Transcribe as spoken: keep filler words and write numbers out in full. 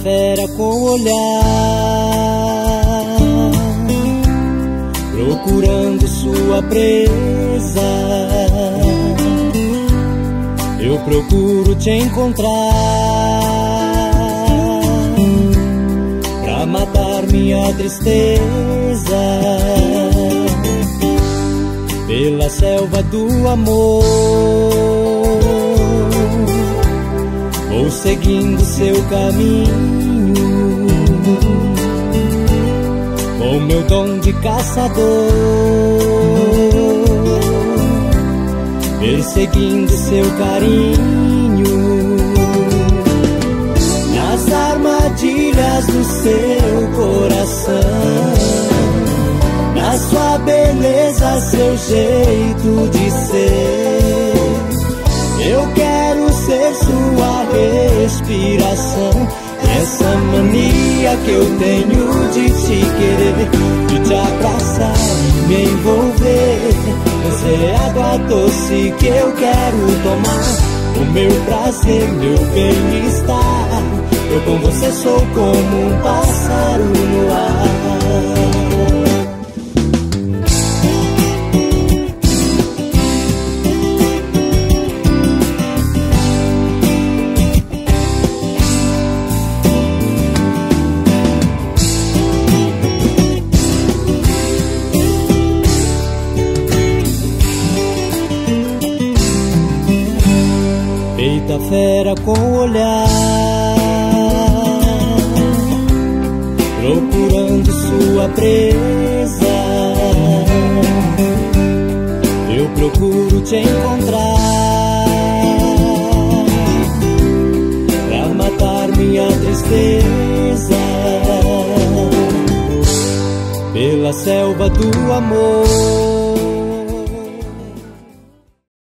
fera com o olhar, procurando sua presa. Eu procuro te encontrar pra matar minha tristeza. Pela selva do amor, vou seguindo seu caminho, com meu dom de caçador, perseguindo seu carinho. Nas armadilhas do seu coração, na sua beleza, seu jeito de ser, eu quero ser sua respiração. Essa mania que eu tenho de te querer, de te abraçar e me envolver. Você é água doce que eu quero tomar, o meu prazer, meu bem-estar. Eu com você sou como um pássaro no ar. Feita fera com o olhar, procurando sua presa. Eu procuro te encontrar pra matar minha tristeza. Pela selva do amor,